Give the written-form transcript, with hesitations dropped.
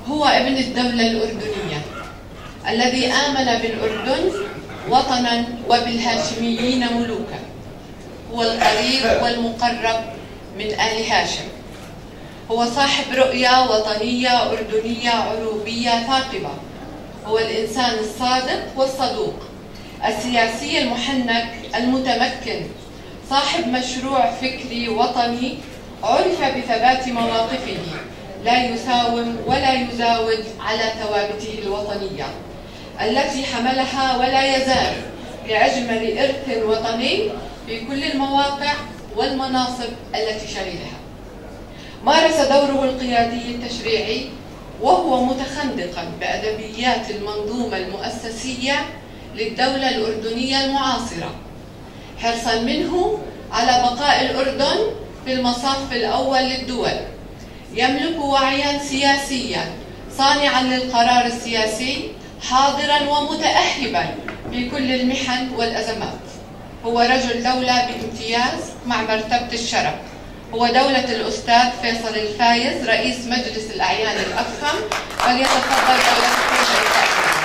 هو ابن الدولة الأردنية الذي آمن بالأردن وطنا وبالهاشميين ملوكا. هو القريب والمقرب من آل هاشم. هو صاحب رؤية وطنية أردنية عروبية ثاقبة. هو الإنسان الصادق والصدوق، السياسي المحنك المتمكن، صاحب مشروع فكري وطني عرف بثبات مواقفه، لا يساوم ولا يزاود على ثوابته الوطنية التي حملها ولا يزال كأجمل إرث وطني في كل المواقع والمناصب التي شغلها. مارس دوره القيادي التشريعي وهو متخندقا بأدبيات المنظومة المؤسسية للدولة الأردنية المعاصرة، حرصا منه على بقاء الأردن في المصاف الأول للدول. يملك وعيا سياسيا صانعا للقرار السياسي، حاضرا ومتأهبا في كل المحن والأزمات. هو رجل دولة بامتياز مع مرتبة الشرف. هو دولة الأستاذ فيصل الفايز رئيس مجلس الأعيان الأفخم، وليتفضل دولته شريكا.